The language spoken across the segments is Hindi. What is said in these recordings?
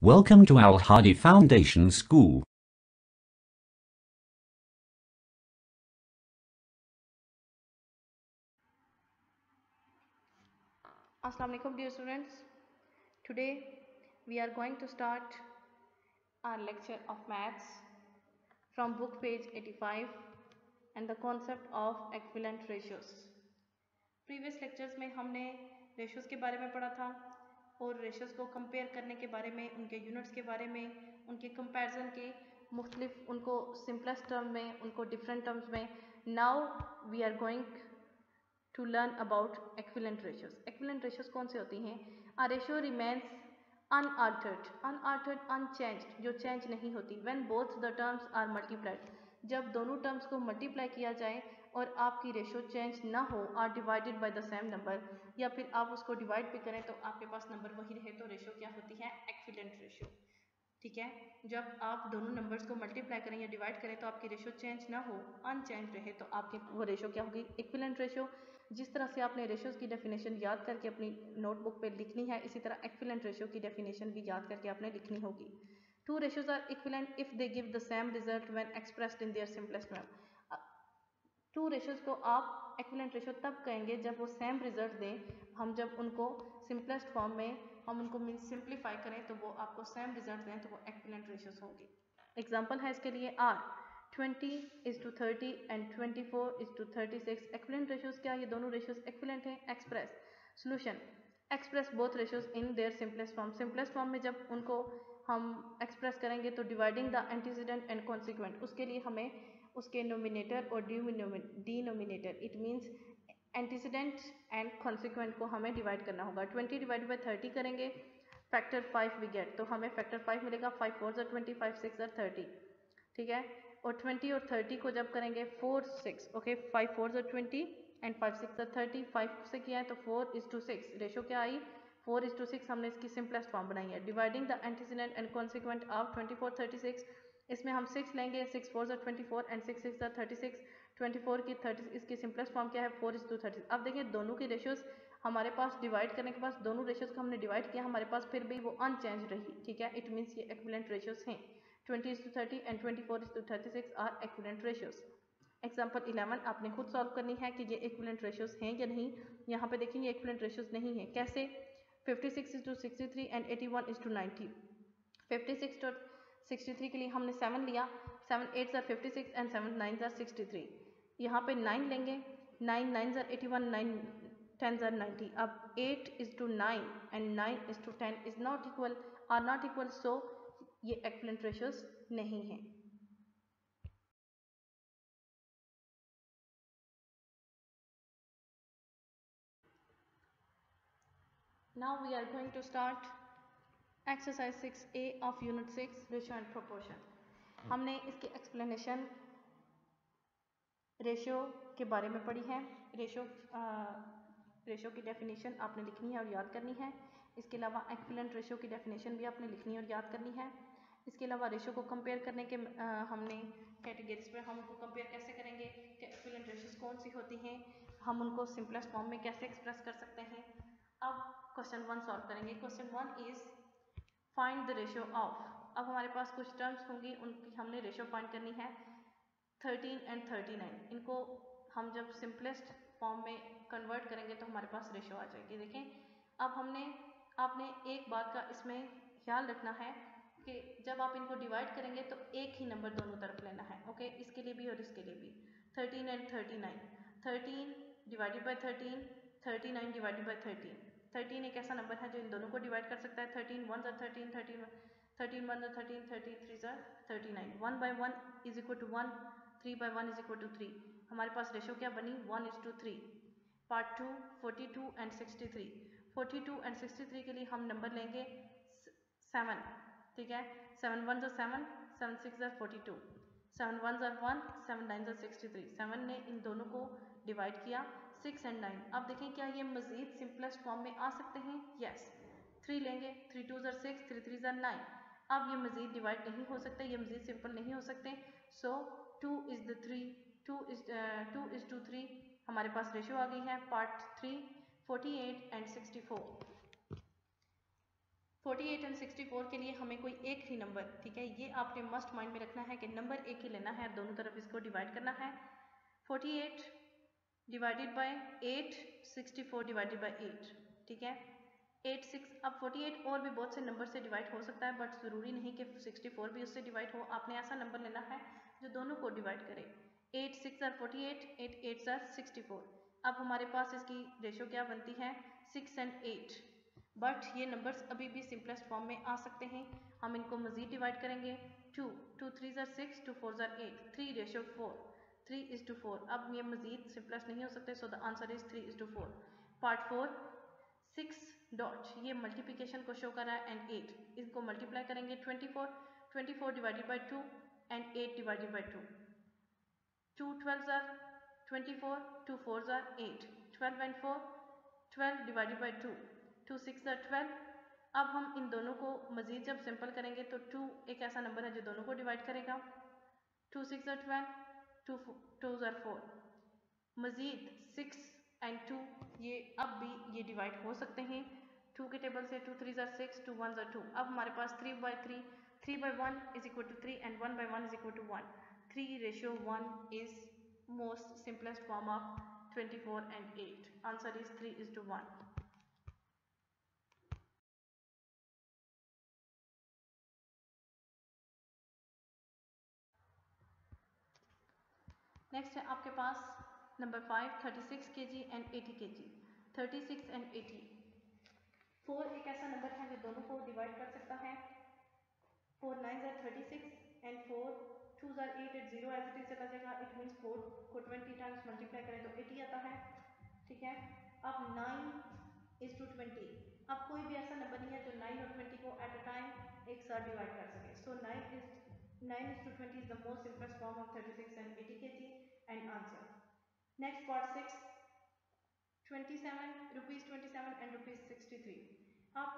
Welcome to Al Hadi Foundation School. Assalamu alaikum dear students. Today we are going to start our lecture of maths from book page 85 and the concept of equivalent ratios. Previous lectures में हमने ratios के बारे में पढ़ा था और ratios को compare करने के बारे में, उनके units के बारे में, उनके comparison के मुख्तलिफ, उनको simplest term में, उनको different terms में. Now we are going to learn about equivalent ratios. Equivalent ratios कौन से होती हैं? A ratio remains unaltered, unchanged, जो change नहीं होती. When both the terms are multiplied, जब दोनों terms को multiply किया जाए और आपकी रेशियो चेंज ना हो, are divided by the same number, या फिर आप उसको डिवाइड भी करें तो आपके पास नंबर वही रहे, तो रेशियो क्या होती है? Equivalent ratio. ठीक है, जब आप दोनों नंबर्स को मल्टीप्लाई करें या डिवाइड करें तो आपकी रेशियो चेंज ना हो, अनचेंज रहे, तो आपकी वो रेशियो क्या होगी? Equivalent ratio. जिस तरह से आपने रेशियोज की डेफिनेशन याद करके अपनी नोटबुक पे लिखनी है, इसी तरह इक्विवेलेंट रेशियो की डेफिनेशन भी याद करके आपने लिखनी होगी. Two ratios are equivalent if they give the same result when expressed in their simplest form. Two ratios को आप इक्विवेलेंट रेशियो तब कहेंगे जब वो सेम रिजल्ट दें. हम जब उनको सिंपलेस्ट फॉर्म में हम उनको मीन्स सिंप्लीफाई करें तो वो आपको सेम रिजल्ट दें, तो वो इक्विवेलेंट रेशियोज होंगी. एग्जांपल है इसके लिए आर 20:30 एंड 24:36. इक्विवेलेंट रेशियोज क्या? ये दोनों रेशियोज इक्विवेलेंट हैं. Express solution, express both ratios in their simplest form. Simplest form में जब उनको हम एक्सप्रेस करेंगे तो dividing the antecedent and consequent, उसके लिए हमें उसके नोमिनेटर और denominator, it means antecedent and consequent को हमें डिवाइड करना होगा. 20 डिवाइड बाई 30 करेंगे, फैक्टर 5 वी गेट, तो हमें फैक्टर 5 मिलेगा. 5 4 ज़ा 20, 5 6 ज़ा 30. ठीक है, और 20 और 30 को जब करेंगे 4 6, ओके, 5 4 ज़ा 20 एंड 5 6 ज़ा 30. 5 से किया है तो 4:6, रेशो क्या आई? 4:6. हमने इसकी सिंपलेस्ट फॉर्म बनाई है. Dividing the antecedent and consequent of 24 36, इसमें हम 6 लेंगे. 6 4 ज़ा 24 एंड 6 6 ज़ा 36. 24 की 30, इसकी सिंपलेस्ट फॉर्म क्या है? 4:30. अब देखिए दोनों की रेशियोज हमारे पास डिवाइड करने के बाद दोनों रेशियोज को हमने डिवाइड किया, हमारे पास फिर भी वो अनचेंज रही. ठीक है, इट मीन्स ये इक्विवेलेंट रेशियोज हैं. 20:30 and 24:36 are equivalent ratios. Example 11 आपने खुद सॉल्व करनी है कि ये इक्विवेलेंट रेशियोज हैं या नहीं. यहाँ पे देखिए ये इक्विवेलेंट रेशियोज नहीं है. कैसे? 56:63 एंड 81:90. 56:63 के लिए हमने 7 लिया. 7 8 ज़ा 56 एंड 7 9 ज़ा 63. यहाँ पे 9 लेंगे. 9 9 ज़ा 81, 9 10 ज़ा 90. अब 8:9 and 9:10 is not equal, are not equal, so ये इक्विवेलेंट रेशियोज नहीं है. Now we are going to start exercise 6A of unit 6 ratio and proportion. हमने इसकी एक्सप्लेनेशन रेशियो के बारे में पढ़ी है. रेशियो की डेफिनेशन आपने लिखनी है और याद करनी है. इसके अलावा इक्विवेलेंट रेशियो की डेफिनेशन भी आपने लिखनी और याद करनी है. इसके अलावा रेशियो को कंपेयर करने के हमने कैटेगरीज पे हम उनको कंपेयर कैसे करेंगे कि इक्विवेलेंट रेशियोज कौन सी होती हैं, हम उनको सिंपलेस्ट फॉर्म में कैसे एक्सप्रेस कर सकते हैं. अब क्वेश्चन 1 सॉल्व करेंगे. Question 1 is find the ratio of. अब हमारे पास कुछ टर्म्स होंगी, उनकी हमने रेशियो फाइंड करनी है. 13 एंड 39, इनको हम जब सिंपलेस्ट फॉर्म में कन्वर्ट करेंगे तो हमारे पास रेशियो आ जाएगी. देखें, अब आपने एक बात का इसमें ख्याल रखना है कि जब आप इनको डिवाइड करेंगे तो एक ही नंबर दोनों तरफ लेना है. ओके, इसके लिए भी और इसके लिए भी. 13 and 39, 13 divided by 13, 39 divided by 13. 13 एक ऐसा नंबर है जो इन दोनों को डिवाइड कर सकता है. 13 1 ज़ा 13, 13 13 1 ज़ा 13, 33 ज़ा 39. 1 by 1 is equal to 1, 3 by 1 is equal to 3. हमारे पास रेशियो क्या बनी? 1:3. Part 2 42 and 63. 42 एंड 63 के लिए हम नंबर लेंगे 7. ठीक है, 7 1 ज़ा 7, 7 6 ज़ा 42, 7 1 ज़ा 1, 7 9 ज़ा 63. 7 ने इन दोनों को डिवाइड किया. 6 एंड 9. अब देखें क्या ये मजीद सिंपलेस्ट फॉर्म में आ सकते हैं? यस. 3 लेंगे. 3 2 ज़ा 6, 3 3 ज़ा 9. अब ये मजीद डिवाइड नहीं हो सकते, ये मजीद सिंपल नहीं हो सकते. So 2 is the 3, 2 is to 3. हमारे पास रेशियो आ गई है. Part 3 48 and 64. 48 एंड 64 के लिए हमें कोई एक ही नंबर, ठीक है, ये आपने मस्ट माइंड में रखना है कि नंबर एक ही लेना है, दोनों तरफ इसको डिवाइड करना है। 48 डिवाइडेड बाय 8, 64 डिवाइडेड बाय 8, ठीक है। 8 6, अब 48 और भी बहुत से नंबर से डिवाइड हो सकता है, बट ज़रूरी नहीं कि 64 भी उससे डिवाइड हो। आपने ऐसा नंबर लेना है जो दोनों को डिवाइड करे। 8 6 आर 48, 8 8 आर 64। अब हमारे पास इसकी रेशो क्या बनती है, 6 एंड 8, बट ये नंबर्स अभी भी सिंपलेस्ट फॉर्म में आ सकते हैं। हम इनको मज़ीद डिवाइड करेंगे। 2 2 3 आर 6, 2 4 आर 8, 3 रेशो 4, 3:4। अब ये मज़ीद सिंपलेस्ट नहीं हो सकते, so the answer is 3:4। Part 4, 6 dot, ये मल्टीप्लिकेशन को शो कर रहा है, एंड 8, इनको मल्टीप्लाई करेंगे। 24 divided by 2 and 8 divided by 2, 2 12s are 24, 2 4s are 8, 12 and 4 12 divided by 2, 2 6 are 12। अब हम इन दोनों को मज़ीद जब सिंपल करेंगे तो 2 एक ऐसा नंबर है जो दोनों को डिवाइड करेगा। 2 6 आर 12, 2 2s आर 4, मज़ीद 6 एंड 2 ये अब भी ये डिवाइड हो सकते हैं। 2 के टेबल से 2 3s आर 6, 2 1s आर 2। अब हमारे पास 3/3, 3/1 is equal to 3 and 1/1 is equal to 1। 3:1 is most simplest form of 24 and 8. Answer is 3:1. Next है आपके पास number 5, 36 kg and 80 kg। 36 and 80, 4 एक ऐसा नंबर है जो दोनों को डिवाइड कर सकता है। 4 9s are 36 and 4 2s are 8, 8 0 as it is चला जाएगा। इट मीन्स 4 को 20 टाइम्स मल्टीप्लाई करें तो 80 आता है, ठीक है। अब 9:20, अब कोई भी ऐसा नंबर नहीं है जो 9 और 20 को एट अ टाइम एक साथ डिवाइड कर सके। So 9:20 is the most simplest form of 36 and 80 kg and answer. Next part 6, 27 rupees 27 and rupees 63। अब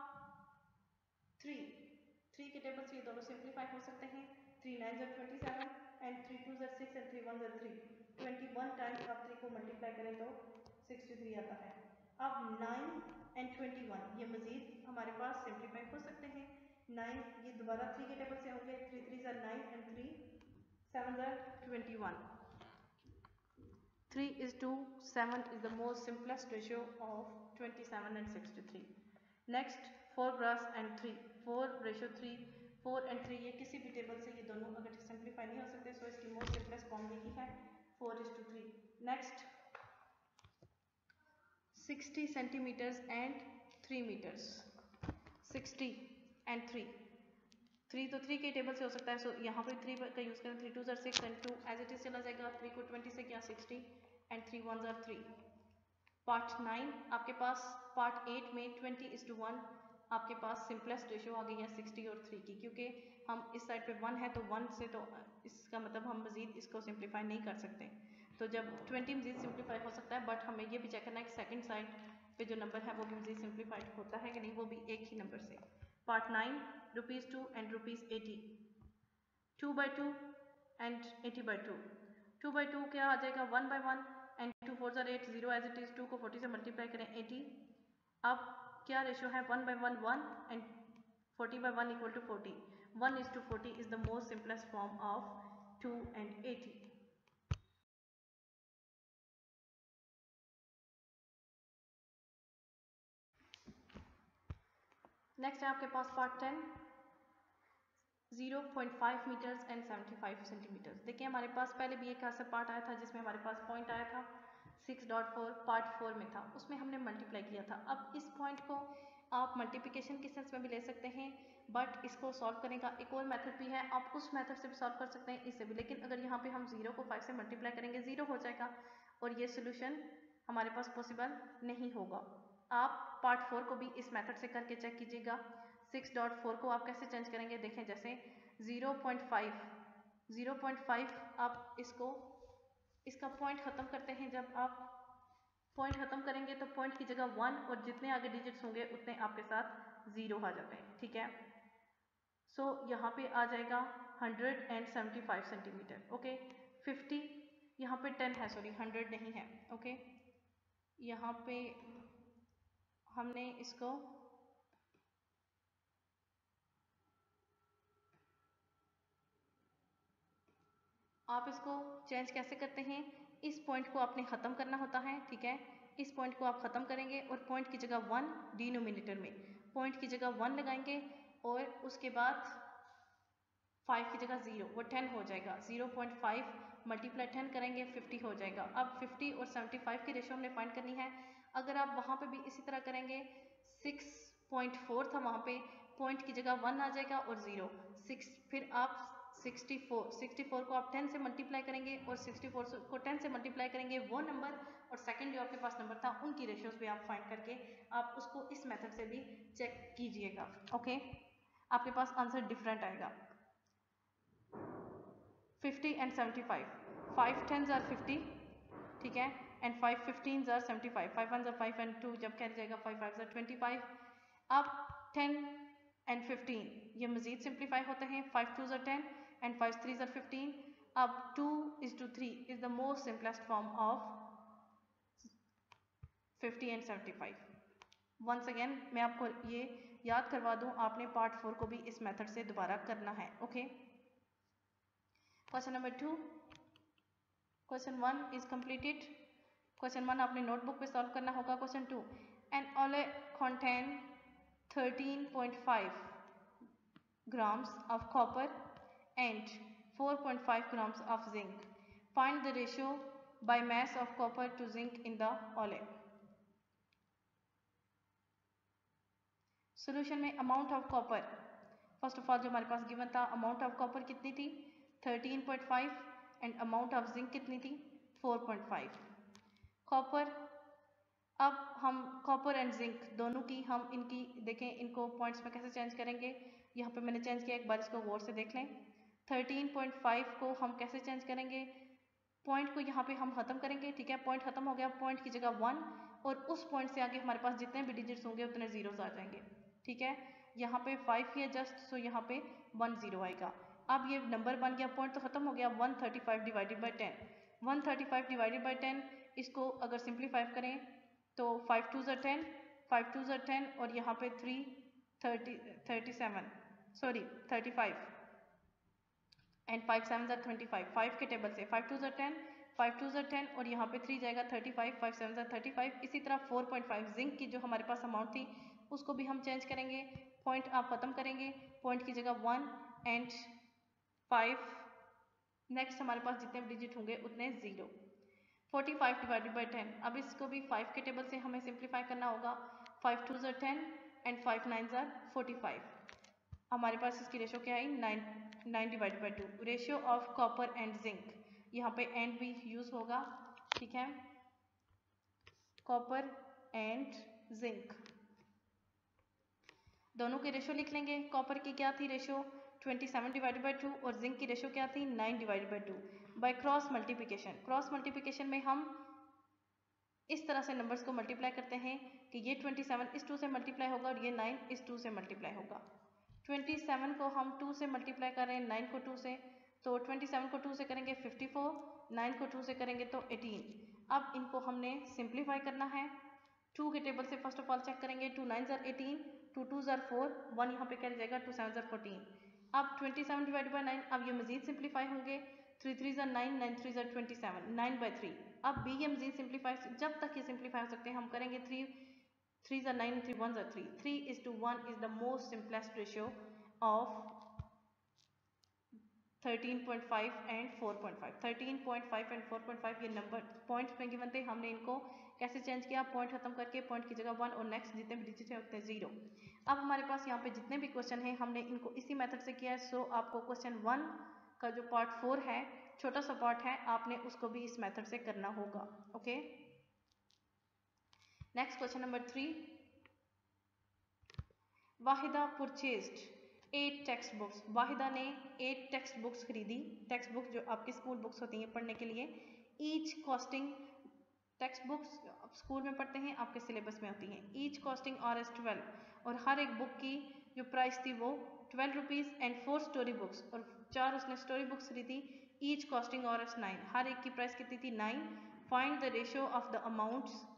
3 के टेबल से ये दोनों सिंप्लीफाई हो सकते हैं। 3 9s are 27 and 3 2s are 6 and 3 1s are 3। 21 times आप 3 को मल्टीप्लाई करें तो 63 आता है। अब 9 एंड 21 ये मजीद हमारे पास सिंप्लीफाई हो सकते हैं। 9 ये दोबारा 3 के टेबल से होंगे। 3 3s are 9 and 3 7s are 21। 3:7 is the most simplest ratio of 27 and 63. Next 4 ग्रास एंड 3, 4:3, 4 एंड 3 ये किसी भी टेबल से ये दोनों अगर सिंप्लीफाई नहीं हो सकते, सो इसकी मोस्ट सिंपलेस्ट फॉर्म यही है 4:3। Next 60 centimetres and 3 metres. 60 and 3, 3 तो 3 के टेबल से हो सकता है, सो यहाँ पर 3 का यूज़ करें। 3 2s are 6 and 2 as it is चला जाएगा। 3 को 20 से क्या 60 एंड 3 1s are 3। पार्ट 9 आपके पास, पार्ट 8 में 20:1 आपके पास सिंपलेस्ट रेशियो आ गई है 60 और 3 की, क्योंकि हम इस साइड पे 1 है तो 1 से तो इसका मतलब हम मज़ीद इसको सिंप्लीफाई नहीं कर सकते। तो जब 20 मज़ीद सिंप्लीफाई हो सकता है, बट हमें ये भी चेक करना है कि सेकंड साइड पे जो नंबर है वो भी मज़ीद सिंप्लीफाइड होता है कि नहीं, वो भी एक ही नंबर से। Part 9 ₹2 and ₹80। 2/2 एंड 80/2। 2/2 क्या आ जाएगा 1/1 and 2 4s are 8, 0 as it is. 2 को 40 से मल्टीप्लाई करें 80। अब क्या रेशियो है 1/1 1 and 40/1 equal to 40। 1:40 is the most simplest form of 2 and 80। Next है आपके पास पार्ट 10, 0.5 मीटर्स एंड 75 सेंटीमीटर्स। देखिए हमारे पास पहले भी एक ऐसा पार्ट आया था जिसमें हमारे पास पॉइंट आया था 6.4, पार्ट 4 में था, उसमें हमने मल्टीप्लाई किया था। अब इस पॉइंट को आप मल्टीप्लिकेशन के सेंस में भी ले सकते हैं, बट इसको सॉल्व करने का एक और मेथड भी है, आप उस मेथड से भी सॉल्व कर सकते हैं, इससे भी। लेकिन अगर यहाँ पे हम 0 को 5 से मल्टीप्लाई करेंगे 0 हो जाएगा और ये सोल्यूशन हमारे पास पॉसिबल नहीं होगा। आप पार्ट 4 को भी इस मेथड से करके चेक कीजिएगा। 6.4 को आप कैसे चेंज करेंगे, देखें जैसे 0.5 आप इसको, इसका पॉइंट ख़त्म करते हैं। जब आप पॉइंट ख़त्म करेंगे तो पॉइंट की जगह 1 और जितने आगे डिजिट्स होंगे उतने आपके साथ 0 आ जाते हैं, ठीक है। सो यहाँ पे आ जाएगा 175 सेंटीमीटर, ओके। 50 यहाँ पे 10 है, सॉरी 100 नहीं है, ओके। यहाँ पे हमने इसको आप इसको चेंज कैसे करते हैं, इस पॉइंट को आपने ख़त्म करना होता है, ठीक है। इस पॉइंट को आप ख़त्म करेंगे और पॉइंट की जगह 1 डिनोमिनेटर में पॉइंट की जगह 1 लगाएंगे और उसके बाद 5 की जगह 0, वो 10 हो जाएगा। 0.5 मल्टीप्लाई 10 करेंगे 50 हो जाएगा। अब 50 और 75 की रेशो हमने फाइंड करनी है। अगर आप वहाँ पे भी इसी तरह करेंगे, 6.4 था वहाँ पे, पॉइंट की जगह 1 आ जाएगा और 0 6, फिर आप 64 को आप 10 से मल्टीप्लाई करेंगे और 64 को 10 से मल्टीप्लाई करेंगे, वो नंबर और सेकंड जो आपके पास नंबर था उनकी रेशियोज भी आप फाइंड करके आप उसको इस मेथड से भी चेक कीजिएगा। ओके, आपके पास आंसर डिफरेंट आएगा। 50 and 75, 5 10s are 50, ठीक है, and 5 15s are 75, 5 1s are 5 and 2 जब कैरी जाएगा 5 5s are 25। अब 10 and 15 ये मजीद सिंप्लीफाई होते हैं, 5 2s are 10 and 5 3s are 15। अब 2:3 is the most simplest form of 50 and 75। Once again मैं आपको ये याद करवा दूं, आपने पार्ट 4 को भी इस मेथड से दोबारा करना है। Okay, question number 2, question 1 is completed. Question 1 आपने नोटबुक पे सॉल्व करना होगा। Question 2, an alloy contain 13.5 grams of copper and 4.5 grams of zinc. Find the ratio by mass of copper to zinc in the alloy. Solution में amount of copper, first of all जो हमारे पास गिवन था, अमाउंट ऑफ कॉपर कितनी थी 13.5 एंड अमाउंट ऑफ जिंक कितनी थी 4.5। कॉपर, अब हम कॉपर एंड जिंक दोनों की हम इनकी देखें, इनको पॉइंट्स में कैसे चेंज करेंगे। यहाँ पे मैंने चेंज किया, एक बार इसको गौर से देख लें। 13.5 को हम कैसे चेंज करेंगे, पॉइंट को यहाँ पे हम खत्म करेंगे, ठीक है, पॉइंट खत्म हो गया, पॉइंट की जगह 1 और उस पॉइंट से आगे हमारे पास जितने भी डिजिट्स होंगे उतने जीरोस आ जाएंगे, ठीक है। यहाँ पे 5 ही है जस्ट, सो यहाँ पे 1 0 आएगा। अब ये नंबर बन गया, पॉइंट तो खत्म हो गया, 135 डिवाइडेड बाई 10। 135 डिवाइडेड बाई 10, इसको अगर सिंप्लीफाई करें तो 5 2s are 10, 5 2s are 10 और यहाँ पे 35 एंड 5 7s are 25। 5 के टेबल से 5 2s are 10, 5 2s are 10 और यहाँ पे 3 जाएगा 35, 5 7s are 35। इसी तरह 4.5 जिंक की जो हमारे पास अमाउंट थी उसको भी हम चेंज करेंगे, पॉइंट आप खत्म करेंगे, पॉइंट की जगह 1 एंड 5, नेक्स्ट हमारे पास जितने भी डिजिट होंगे उतने 0। 45 डिवाइडेड बाई 10, अब इसको भी 5 के टेबल से हमें सिंप्लीफाई करना होगा। 5 2s are 10 and 5 9s are 45। हमारे पास इसकी रेशो क्या आई 9 divided by 2। Ratio of copper and zinc, यहाँ पे एंड भी यूज होगा, ठीक है, कॉपर एंड जिंक दोनों की रेशो लिख लेंगे। कॉपर की क्या थी रेशो 27 डिवाइडेड बाई 2 और जिंक की रेशो क्या थी 9 divided by 2। By cross multiplication, cross multiplication में हम इस तरह से नंबर्स को मल्टीप्लाई करते हैं कि ये 27 इस 2 से मल्टीप्लाई होगा और ये 9 इस 2 से मल्टीप्लाई होगा। 27 को हम 2 से मल्टीप्लाई कर रहे हैं 9 को 2 से, तो 27 को 2 से करेंगे 54, 9 को 2 से करेंगे तो 18। अब इनको हमने सिंप्लीफाई करना है। 2 के टेबल से फर्स्ट ऑफ ऑल चेक करेंगे, 2 9s are 18, 2 2s are 4, 1 यहाँ पे क्या जाएगा 2 7s are 14। अब 27 डिवाइड बाई 9, अब ये मजीद सिंप्लीफाई होंगे, 3 3s are 9, 9 3s are 27, 9 by 3। अब भी ये मजीद सिंप्लीफाई, जब तक ये सिंप्लीफाई हो सकते हैं हम करेंगे। 3 3s are 9, 3 1s are 3, 3:1 is the most simplest ratio of 13.5 and 4.5। 13.5 and 4.5 ये नंबर पॉइंट्स में गिवन थे, हमने इनको कैसे चेंज किया, पॉइंट खत्म करके पॉइंट की जगह 1 और नेक्स्ट जितने भी डिजिट है उतने 0। अब हमारे पास यहाँ पे जितने भी क्वेश्चन हैं हमने इनको इसी मेथड से किया है। सो आपको क्वेश्चन 1 का जो पार्ट 4 है, छोटा सा पार्ट है, आपने उसको भी इस मेथड से करना होगा। Okay, next question number 3, Wahida purchased 8 text books. Wahida ने 8 टेक्स्ट बुक्स खरीदी, टेक्स्ट बुक्स जो आपकी स्कूल बुक्स होती हैं पढ़ने के लिए। ईच कॉस्टिंग, टेक्स्ट बुक्स आप स्कूल में पढ़ते हैं, आपके सिलेबस में होती हैं। ईच कॉस्टिंग Rs12, और हर एक बुक की जो प्राइस थी वो 12 रुपीज़ एंड 4 स्टोरी बुक्स, और 4 उसने स्टोरी बुक्स खरीदी। ईच कॉस्टिंग Rs9, हर एक की प्राइस कितनी थी 9। Find the ratio of the amounts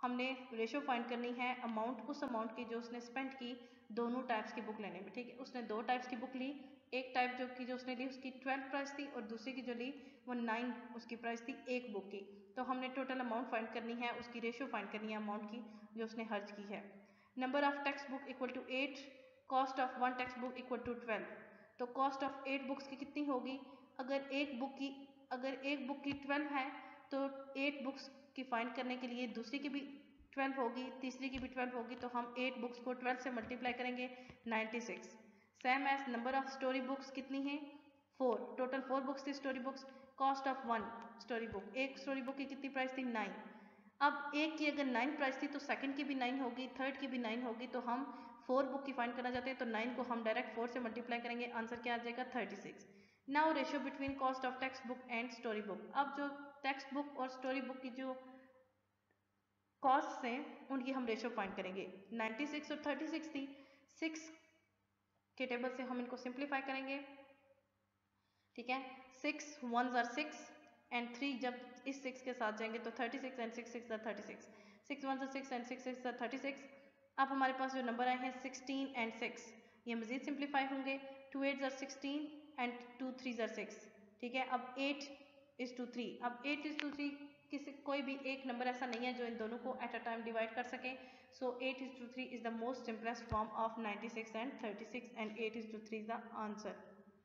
हमने रेशो फाइंड करनी है अमाउंट, उस अमाउंट की जो उसने स्पेंड की दोनों टाइप्स की बुक लेने में, ठीक है। उसने 2 टाइप्स की बुक ली, एक टाइप जो उसने ली उसकी 12 प्राइस थी और दूसरी की जो ली वो 9 उसकी प्राइस थी एक बुक की। तो हमने टोटल अमाउंट फाइंड करनी है, उसकी रेशो फाइंड करनी है अमाउंट की जो उसने खर्च की है। Number of text book equal to 8, cost of 1 text book equal to 12। तो कॉस्ट ऑफ 8 बुक्स की कितनी होगी? अगर एक बुक की 12 है तो 8 बुक्स की फाइंड करने के लिए दूसरी की भी 12 होगी, तीसरी की भी 12 होगी, तो हम 8 बुक्स को 12 से मल्टीप्लाई करेंगे 96। Same as number of story books कितनी है? 4, टोटल 4 बुक्स थी story books. Cost of 1 story book, एक स्टोरी बुक की कितनी प्राइस थी? 9। अब एक की अगर 9 प्राइस थी तो सेकंड की भी 9 होगी, थर्ड की भी 9 होगी, तो हम 4 बुक की फाइंड करना चाहते हैं तो 9 को हम डायरेक्ट 4 से मल्टीप्लाई करेंगे, आंसर क्या आ जाएगा? 36। Now ratio between cost of text book and story book. अब जो टेक्स्ट बुक और स्टोरी बुक की जो कॉस्ट हैं उनकी हम रेशियो फाइंड करेंगे। 96 और 36 थी, 6 के टेबल से हम इनको सिंप्लीफाई करेंगे, ठीक है। 6 1s are 6 एंड 3 जब इस 6 के साथ जाएंगे तो 36 and 6 6 are 36, 6 1s are 6 and 6 6 are 36। अब हमारे पास जो नंबर आए हैं 16 एंड 6, ये मजीद सिंप्लीफाई होंगे। 2 8s are 16 and 2 3s are 6, ठीक है। अब 8 is to 3, अब 8 is to 3 किसी कोई भी एक नंबर ऐसा नहीं है जो इन दोनों को एट अ टाइम डिवाइड कर सके। So 8 is to 3 is the most simplest form of 96 and 36 and 8 is to 3 is the answer.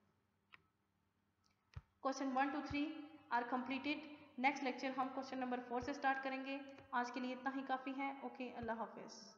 Question 1 to 3 are completed. Next lecture हम क्वेश्चन नंबर 4 से स्टार्ट करेंगे। आज के लिए इतना ही काफ़ी है। ओके, अल्लाह हाफिज़।